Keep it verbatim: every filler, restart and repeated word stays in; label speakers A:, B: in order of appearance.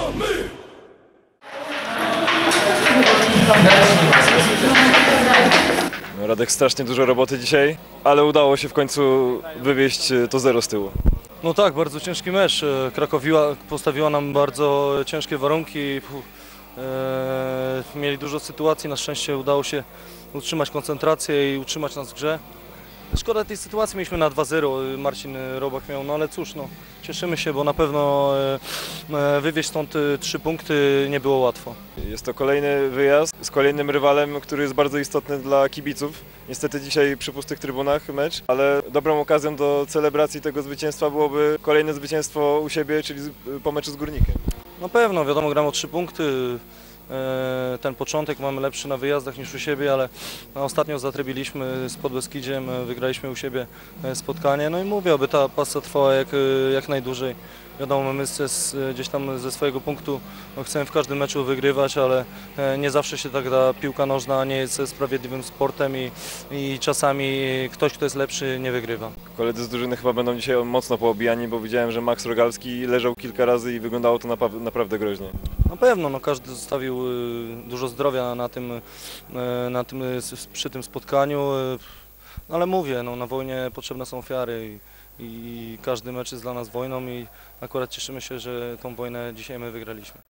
A: No, Radek strasznie dużo roboty dzisiaj, ale udało się w końcu wywieźć to zero z tyłu.
B: No tak, bardzo ciężki mecz. Krakowiła postawiła nam bardzo ciężkie warunki. Mieli dużo sytuacji, na szczęście udało się utrzymać koncentrację i utrzymać nas w grze. Szkoda tej sytuacji, mieliśmy na dwa zero, Marcin Robak miał, no ale cóż, no, cieszymy się, bo na pewno wywieźć stąd trzy punkty nie było łatwo.
A: Jest to kolejny wyjazd z kolejnym rywalem, który jest bardzo istotny dla kibiców. Niestety dzisiaj przy pustych trybunach mecz, ale dobrą okazją do celebracji tego zwycięstwa byłoby kolejne zwycięstwo u siebie, czyli po meczu z Górnikiem.
B: Na pewno, wiadomo, gramy o trzy punkty. Ten początek mamy lepszy na wyjazdach niż u siebie, ale ostatnio zatrybiliśmy z Podbeskidziem, wygraliśmy u siebie spotkanie. No i mówię, aby ta pasja trwała jak, jak najdłużej. Wiadomo, my z, gdzieś tam ze swojego punktu no, chcemy w każdym meczu wygrywać, ale nie zawsze się tak da. Piłka nożna nie jest sprawiedliwym sportem i, i czasami ktoś, kto jest lepszy, nie wygrywa.
A: Koledzy z drużyny chyba będą dzisiaj mocno poobijani, bo widziałem, że Max Rogalski leżał kilka razy i wyglądało to naprawdę, naprawdę groźnie.
B: Na pewno, no, każdy zostawił dużo zdrowia na tym, na tym, przy tym spotkaniu, no, ale mówię, no, na wojnie potrzebne są ofiary i, i każdy mecz jest dla nas wojną i akurat cieszymy się, że tą wojnę dzisiaj my wygraliśmy.